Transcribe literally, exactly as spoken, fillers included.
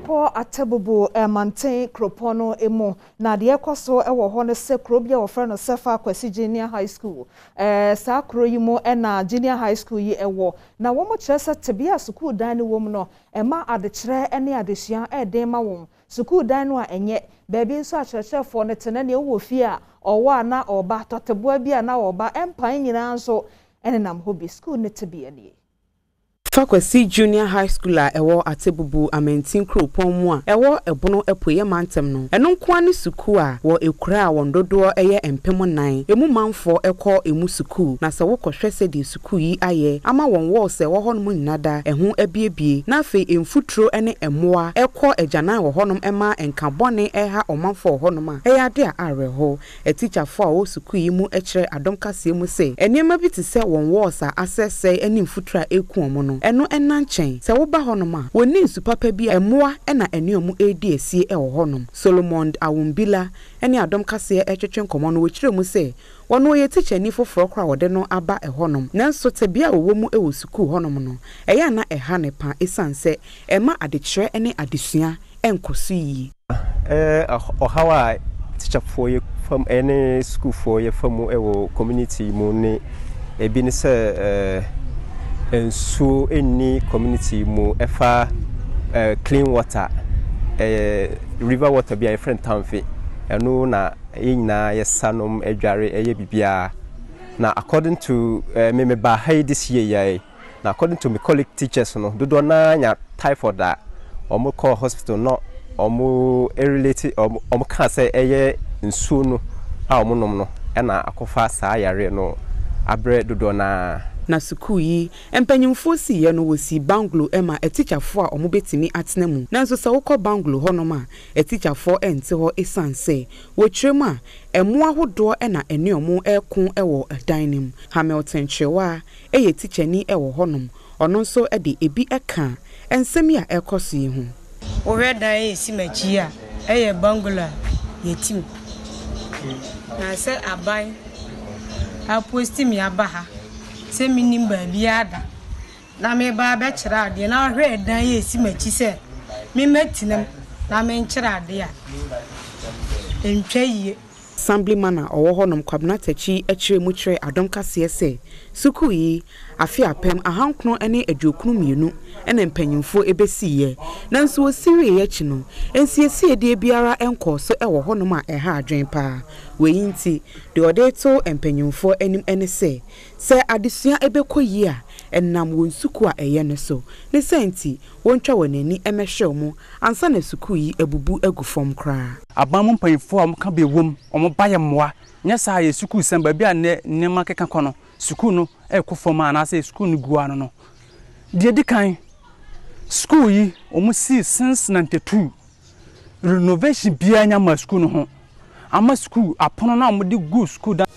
Mpo atabubu emanten kropono emo na de ekoso ewo ho ne se kro bia wo frɛ no Fakwasi Junior High School eh sa kro yi mo e na Junior High School yi ewo na wo mo kyerɛ sɛ tebia school dan ne wo mu no ema adekyerɛ ene adesua e den ma wo school dan no a enye baabi nso akyerɛkyerɛfo ne tene ne wo fie a ɔwa na ɔba toteboa bia na ɔba empan nyina nso ene nam hobi school ne tebia ne Fakwasi Junior High School a ewo atebubu amentin kropon mu a ewo ebono epoye mantem no eno nko ani suku a wo ekura a wondodo eye empem nan emu manfo ekọ emu suku na se wo kohwe se di suku yi aye ama won wo se wo honom nyinada ehu ebiebie na fe emfutro ene emoa ekọ ejanan wo honom ema enkabone eha omanfo honom a eya de a areho e teacher fo a wo suku yi mu ekire adom kase mu se enema bi te se won wo sa asese ene mfutra eku omo no eno enanchen se wo ba honom a woni nsupapa bi emoa ena enuomu edi esie e wo honom Solomon Awumbila ene adom kase e twetwe nkomo no wekire mu se wono ye teacher ni foforo kra wode no aba e honom nanso tebia wo mu e wo suku honom no eya na eha ne pa esanse ema adekire ene adesua enkoso yi eh ohawa teacher for ye from any school for ye from e wo community mu ne ebi ne se eh and so any community mu efa uh, clean water uh, river water be a different town fe eno na nyina yesanom adware eye bibia na according to uh, me me ba high this year yai na according to my colleague teachers no do do na nya typhoid that omo call hospital no omo related omo ka say eye nsuo no a omo nom no e na akofa saa yare no abre do do na na suku yi empanyimfo si ye no wosi banglo ema e teacher fo a omo betimi atena mu nanso se wokọ banglo honom a e teacher fo ente ho esanse wo kyerem a emo ahodo e na ene omo ekon ewo dining Hamilton Chewa e ye teacher ni ewo honom ono nso e de ebi eka ensemi a ekoso yi hu wo hweda e si machi a e ye banglo yetim na se abai a posti mi abaha se minim ba biada na me ba be kira ade na hwe dan ye si machi se me matinam na me nkira ade a entwaye Assemblyman a owo honom kwabna tachi akire mu kire adom kase se suku yi afi apem ahankno ene aduokunu mienu ene mpanyimfo ebesiye nanso osiri ye chi no ensiesie de biara enko so ewo honom a eha adwen pa weyinti de odeto mpanyimfo enim ene se se adesua ebekoyi a ennam won suku a eye ne so ne senti wontwa wonani emehwe mu ansa na suku yi ebubu agufom kra abamu mpanyimfo am ka bewom omo baye moa nya sa ye suku samba bia ne ne makeka kono suku no e kofoma na se suku no gua no no de dikan school yi omo si since ninety-two renovation bia nya ma suku no ho ama school apono na omo de go school da